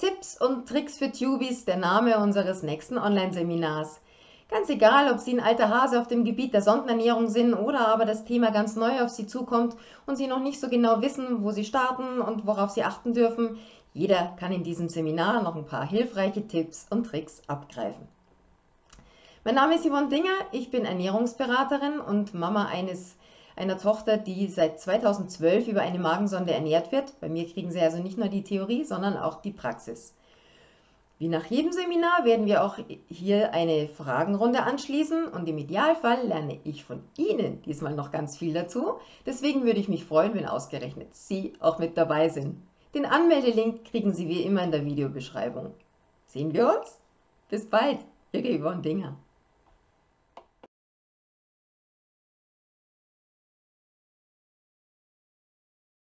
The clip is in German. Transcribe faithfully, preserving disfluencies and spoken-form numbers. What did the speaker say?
Tipps und Tricks für Tubies, der Name unseres nächsten Online-Seminars. Ganz egal, ob Sie ein alter Hase auf dem Gebiet der Sondenernährung sind oder aber das Thema ganz neu auf Sie zukommt und Sie noch nicht so genau wissen, wo Sie starten und worauf Sie achten dürfen, jeder kann in diesem Seminar noch ein paar hilfreiche Tipps und Tricks abgreifen. Mein Name ist Yvonne Dinger, ich bin Ernährungsberaterin und Mama eines, einer Tochter, die seit zweitausendzwölf über eine Magensonde ernährt wird. Bei mir kriegen Sie also nicht nur die Theorie, sondern auch die Praxis. Wie nach jedem Seminar werden wir auch hier eine Fragenrunde anschließen und im Idealfall lerne ich von Ihnen diesmal noch ganz viel dazu. Deswegen würde ich mich freuen, wenn ausgerechnet Sie auch mit dabei sind. Den Anmeldelink kriegen Sie wie immer in der Videobeschreibung. Sehen wir uns? Bis bald, Ihre Yvonne Dinger.